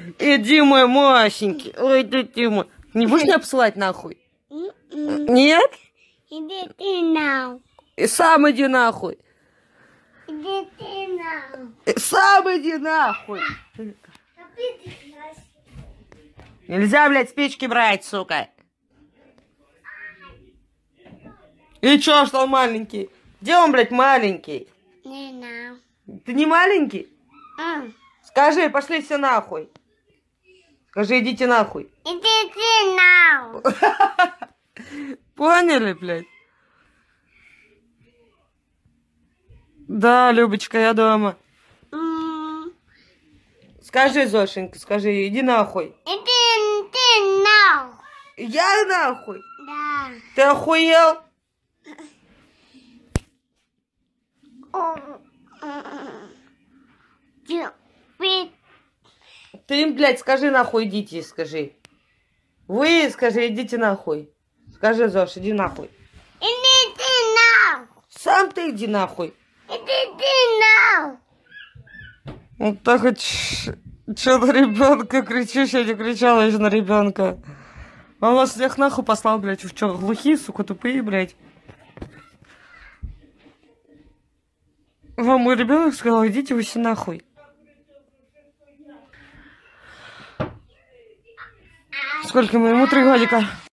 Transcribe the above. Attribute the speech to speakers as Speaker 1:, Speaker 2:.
Speaker 1: Иди, мой мощенький. Ой, ты мой. Не будешь меня посылать нахуй? Нет?
Speaker 2: Иди ты нахуй.
Speaker 1: И сам иди нахуй.
Speaker 2: Иди ты нахуй.
Speaker 1: И сам иди нахуй. Нельзя, блядь, спички брать, сука. И чё, что он маленький? Где он, блядь, маленький?
Speaker 2: Не знаю.
Speaker 1: Ты не маленький? Скажи, пошли все нахуй. Скажи, идите нахуй.
Speaker 2: Иди ты нахуй.
Speaker 1: Поняли, блядь? Да, Любочка, я дома. Скажи, Зошенька, скажи, иди нахуй.
Speaker 2: Иди ты нахуй.
Speaker 1: Я нахуй?
Speaker 2: Да.
Speaker 1: Ты охуел? Ты им, блядь, скажи нахуй, идите, скажи. Вы, скажи, идите нахуй. Скажи, Зош, иди нахуй.
Speaker 2: Иди ты нахуй.
Speaker 1: Сам ты иди нахуй.
Speaker 2: Иди ты нахуй.
Speaker 1: Вот так вот, что на ребенка кричишь, я не кричала еще на ребенка. Он вас всех нахуй послал, блядь. Вы что, глухие, сука, тупые, блядь? Вам мой ребенок сказал, идите вы все нахуй. Сколько ему? Ему 3 годика.